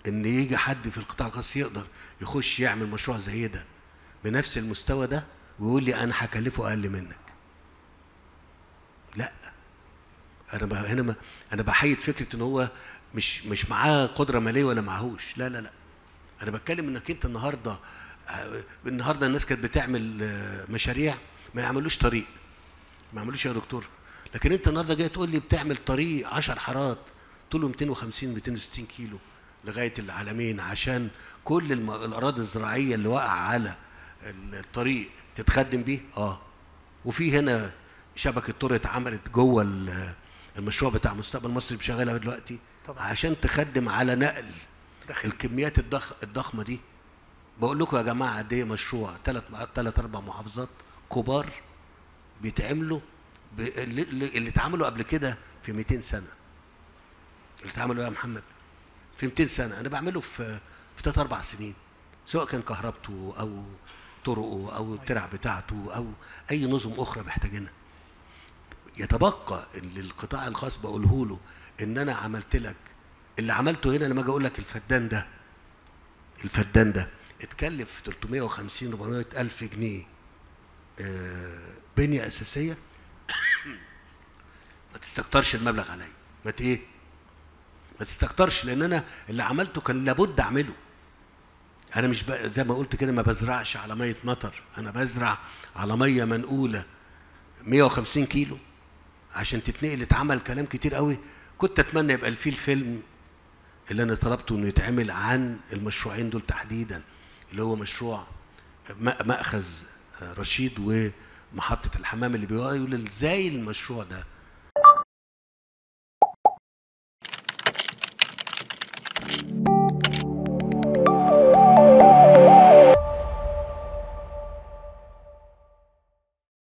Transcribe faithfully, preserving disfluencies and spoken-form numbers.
ان يجي حد في القطاع الخاص يقدر يخش يعمل مشروع زي ده بنفس المستوى ده ويقول لي انا هكلفه اقل منك. لا، انا بقى هنا ما انا بحيد فكره ان هو مش مش معاه قدره ماليه ولا معهوش، لا لا لا. انا بتكلم انك انت النهارده آه، النهارده الناس كانت بتعمل آه، مشاريع ما يعملوش طريق، ما يعملوش يا دكتور. لكن انت النهارده جاي تقول لي بتعمل طريق عشر حارات طوله مئتين وخمسين مئتين وستين كيلو لغايه العلمين عشان كل الم- الاراضي الزراعيه اللي واقعه على الطريق تتخدم بيه. اه، وفي هنا شبكه طرق اتعملت جوه ال- المشروع بتاع مستقبل مصر اللي شغاله دلوقتي طبعا عشان تخدم على نقل داخل. الكميات الضخ الضخمه دي. بقول لكم يا جماعه قد ايه مشروع ثلاث ثلاث اربع محافظات كبار بيتعملوا ب- اللي, اللي اللي اتعملوا قبل كده في مئتين سنه. اللي اتعملوا يا محمد في مئتين سنه انا بعمله في في ثلاث اربع سنين، سواء كان كهربته او طرقه او الترع بتاعته او اي نظم اخرى محتاجينها. يتبقى اللي القطاع الخاص بقوله له ان انا عملت لك اللي عملته هنا. لما اجي اقول لك الفدان ده الفدان ده اتكلف ثلاثمائة وخمسين اربعمائة الف جنيه آه، بنيه اساسيه، ما تستكترش المبلغ عليا، ما ت- ايه ما تستكترش، لان انا اللي عملته كان لابد اعمله. انا مش ب... زي ما قلت كده ما بزرعش على ميه مطر، انا بزرع على ميه منقوله مئة وخمسين كيلو عشان تتنقل. اتعمل كلام كتير قوي، كنت اتمنى يبقى فيه الفيلم اللي انا طلبته انه يتعمل عن المشروعين دول تحديدا، اللي هو مشروع م- مأخذ رشيد ومحطة الحمام اللي بيقول ازاي المشروع ده